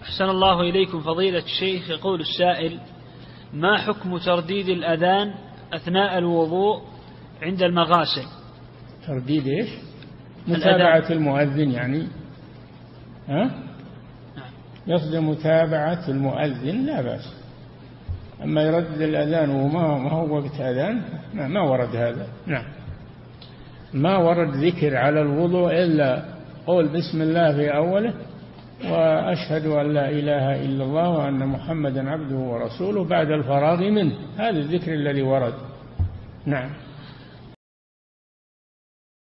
أحسن الله إليكم فضيلة الشيخ. يقول السائل: ما حكم ترديد الأذان أثناء الوضوء عند المغاسل؟ ترديد إيش؟ متابعة المؤذن يعني؟ ها؟ يصدر متابعة المؤذن لا بأس. أما يردد الأذان وما هو وقت أذان ما ورد هذا. نعم. ما ورد ذكر على الوضوء إلا قول بسم الله في أوله وأشهد أن لا إله إلا الله وأن محمدا عبده ورسوله بعد الفراغ منه. هذا الذكر الذي ورد. نعم.